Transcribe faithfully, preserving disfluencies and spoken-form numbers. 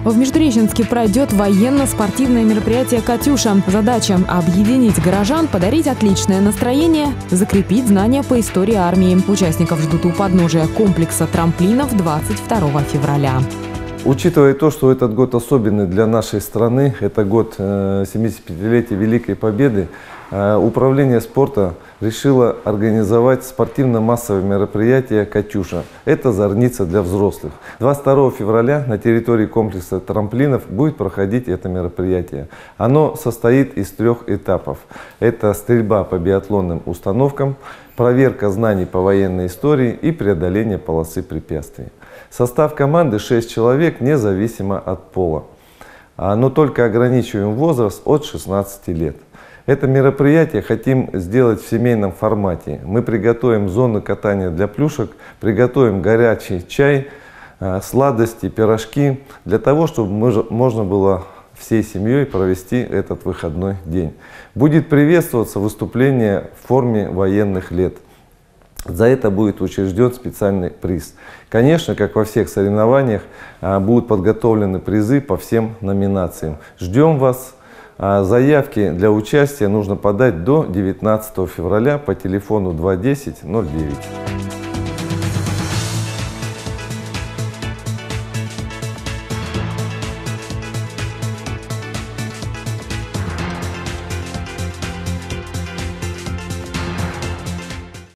В Междуреченске пройдет военно-спортивное мероприятие «Катюша». Задача – объединить горожан, подарить отличное настроение, закрепить знания по истории армии. Участников ждут у подножия комплекса трамплинов двадцать второго февраля. Учитывая то, что этот год особенный для нашей страны, это год семидесятипятилетия Великой Победы, Управление спорта решило организовать спортивно-массовое мероприятие «Катюша». Это зорница для взрослых. двадцать второго февраля на территории комплекса трамплинов будет проходить это мероприятие. Оно состоит из трех этапов. Это стрельба по биатлонным установкам, проверка знаний по военной истории и преодоление полосы препятствий. Состав команды шесть человек, независимо от пола. Но только ограничиваем возраст от шестнадцати лет. Это мероприятие хотим сделать в семейном формате. Мы приготовим зону катания для плюшек, приготовим горячий чай, сладости, пирожки, для того, чтобы можно было всей семьей провести этот выходной день. Будет приветствоваться выступление в форме военных лет. За это будет учрежден специальный приз. Конечно, как во всех соревнованиях, будут подготовлены призы по всем номинациям. Ждем вас. Заявки для участия нужно подать до девятнадцатого февраля по телефону два десять ноль девять.